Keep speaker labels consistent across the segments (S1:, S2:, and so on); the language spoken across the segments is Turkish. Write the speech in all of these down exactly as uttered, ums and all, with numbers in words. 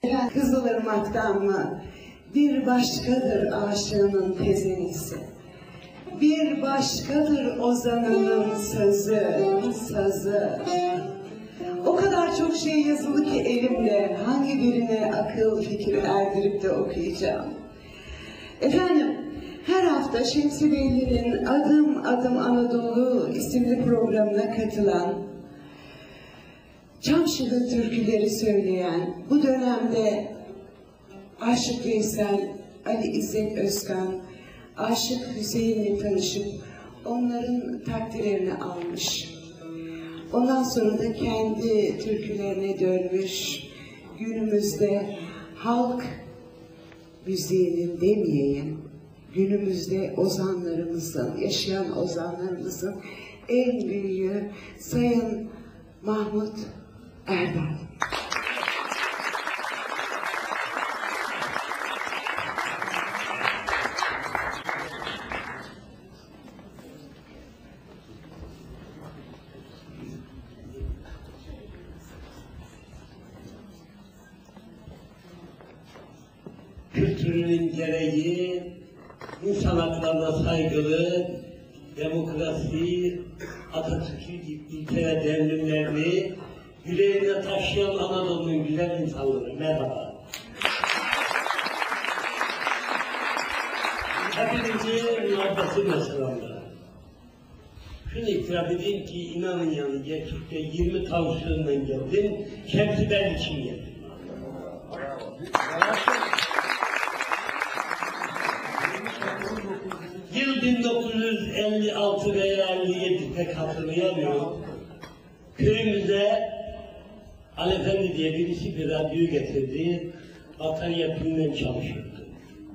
S1: Kızılırmak'tan mı? Bir başkadır aşığının tezenisi, bir başkadır ozanının sözü, sazı. O kadar çok şey yazılı ki elimde, hangi birine akıl fikir erdirip de okuyacağım. Efendim, her hafta Şemsi Beylerin Adım Adım Anadolu isimli programına katılan, Çamşılı türküleri söyleyen, bu dönemde Aşık Veysel, Ali İzzet Özkan, Aşık Hüseyin'le tanışıp onların takdirlerini almış. Ondan sonra da kendi türkülerine dönmüş. Günümüzde halk müziğinin demeyeyim, günümüzde ozanlarımızın, yaşayan ozanlarımızın en büyüğü Sayın Mahmut Erdal.
S2: Kültürünün gereği, insan haklarına saygılı, demokrasi, Atatürk'ün ilke ve devrimlerini yüreğine taşıyan Anadolu'nun güzel insanları. Merhaba. Hepinizi muhabbetimle selamlar. Şunu itiraf edeyim ki inanın yani gerçekten yirmi tansiyondan geldim, Şemsi ben için geldim. Yıl bin dokuz yüz elli altı veya elli yedi pek hatırlayamıyorum. Köyümüze Ali Efendi diye birisi bir radyo getirdi. Batarya pilinden çalışırdı.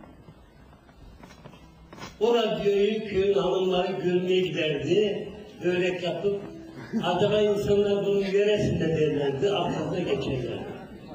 S2: O radyoyu köyün hanımları görmeye giderdi. Börek yapıp acaba insanlar bunun neresinde derlerdi, arkasına geçerlerdi.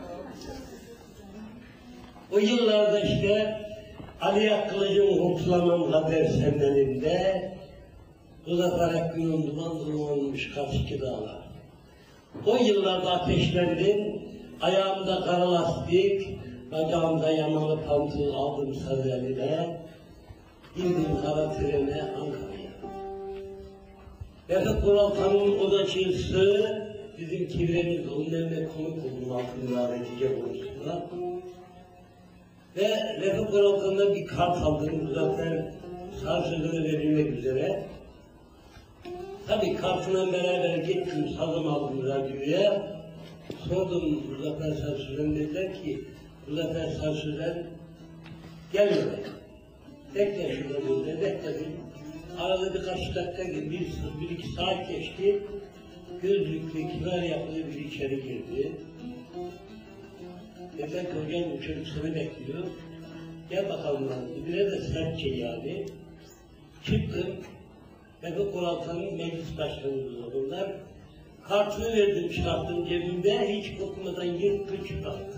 S2: O yıllarda işte Ali Akkılıcı'nın Kurtulamam Kader Senlerinde Muzaffer Hakkı'nın duman duman olmuş karşıki dağlar. O yıllarda ateşlendim, ayağımda kara lastik, bacağımda yamalı pantol aldım saz eline, indim kara trene Ankara'ya. Refik Kuraltan'ın odaçısı, bizim kibremiz, onun evine konuk oldum altında Hatice konusunda. Ve Refik Kuraltan'da bir kart aldım, Muzaffer Sarsı'nı verilmek üzere. Tabii kartına beraber gittim, sazım aldım radyoya. Sordum Muzaffer Sarsı'dan, dediler ki Muzaffer Sarsı'dan gel buraya. Bekle şurada dedi, bekledim. Arada birkaç dakika, bir, bir iki saat geçti. Gözlüklü, kibar yapılı bir içeri girdi. Dediler ki hocam bu çocuk seni bekliyor. Gel bakalım lan. Bire de sertçe yani. Çıktım. Refik Kuraltan'ın meclis başkanıydı onlar. Kartını verdim, çıkarttım cebimde. Hiç korkmadan yırttı çıkarttı.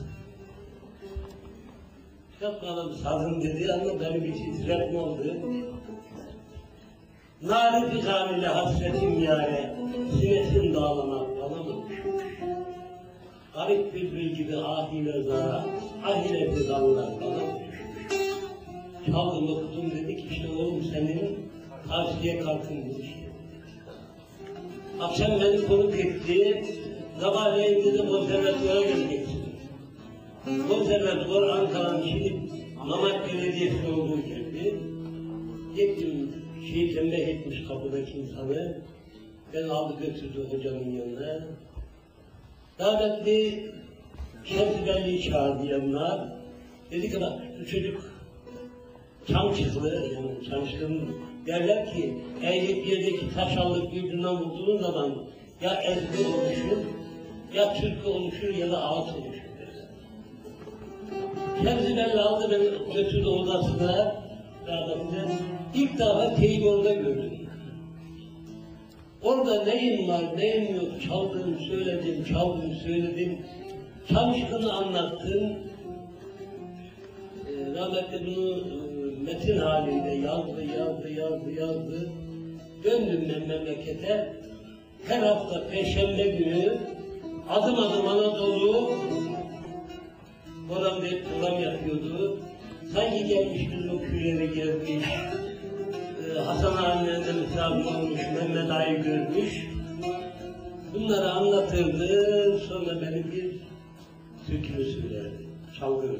S2: Çıkartmadım sazım dedi ama beni bir titretme oldu. Nâri figanile hasretim yâre, sinesin dağlamak bana mı düşmüş? Garip bülbül gibi ahile zara, ahireti dallar bana mı düşmüş? Çaldım okudum dedik işte oğlum senin tavsiye kartın bu işte. Akşam beni konuk etti, sabahleyin dedi konservatuara geleceksin. Konservatuar Ankara'nın şimdi Mamak Belediyesi olduğu gibi. Gittim, şeyi tembih etmiş kapıdaki insanı. Ben aldı götürdü hocamın yanına. Rahmetli Şemsi Belli'yi çağırdı yanına. Dedi ki bak bu çocuk Çamşıklı, yani Çamşıklı'nın derler ki eğilip yerdeki taş alıp birbirinden vurduğun zaman ya ezgi oluşur, ya türkü oluşur ya da ağıt oluşur derler. Şemsi Belli aldı beni götürdü odasına, rahmetli. İlk defa teybi orada gördüm. Orada neyim var, neyim yok, çaldım, söyledim, çaldım, söyledim. Çamşıklı'nı anlattım. Ee, rahmetli bunu e, metin halinde yazdı, yazdı, yazdı, yazdı. Döndüm ben memlekete. Her hafta Perşembe günü adım adım Anadolu Oram bir program yapıyordu. Sanki gelmiş bizim köyleri gezmiş. Ee, Hasan abimden misafir olmuş, Mehmet Ağa'yı görmüş. Bunları anlatırdı, sonra beni bir türkümü söylerdi, çalgırdı.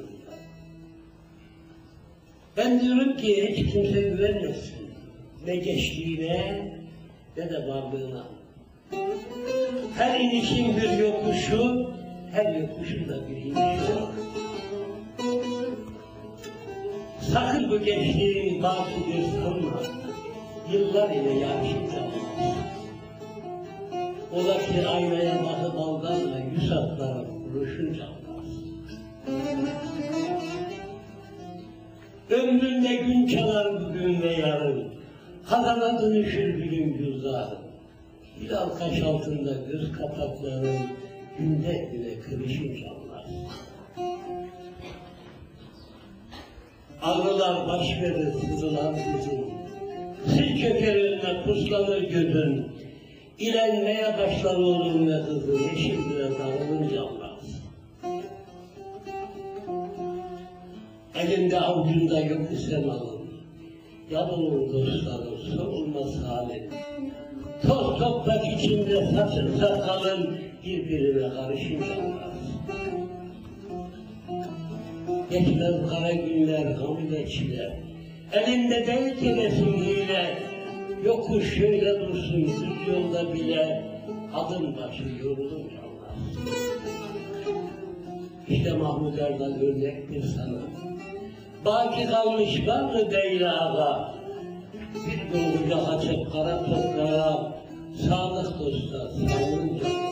S2: Ben diyorum ki hiç kimse güvenmesin, ne geçtiğine ne de varlığına. Her inişin bir yokuşu, her yokuşun da bir inişi var. Sakın bu gençliğin batıdır sanma, yıllar ile yaşayacağım. Ola ki aynaya bakıp aldanma, yüz atlara vuruşunca anlarsın. Ömründe gün çalar bugün ve yarın, kadana dönüşür bir gün cüzdanın. Hilal kaş altında göz kapakların, günde güne kırışınca anlarsın. Ağrılar baş verir, sızılan kızın, sil çöker önüne puslanır gözün, İlenmeye başlar oğlum ve kızı, yeşil bile dağılınca anlarsın. Elinde avucunda yok ise malın, yalının dostların, sorulmaz halin. Toz toprak içinde saçın sakalın, birbirine karışınca anlarsın. Geçmez kara günler, gam ile çile, elinde değil ki resimliğine, yokuş şöyle dursun, düz yolda bile adım başı yorulunca anlarsın. İşte Mahmud Erdal örnektir sana. Baki kalmış var mı değil ağa? Bir doğruca açıp kara toprağa, sağlık dosta sağlığınca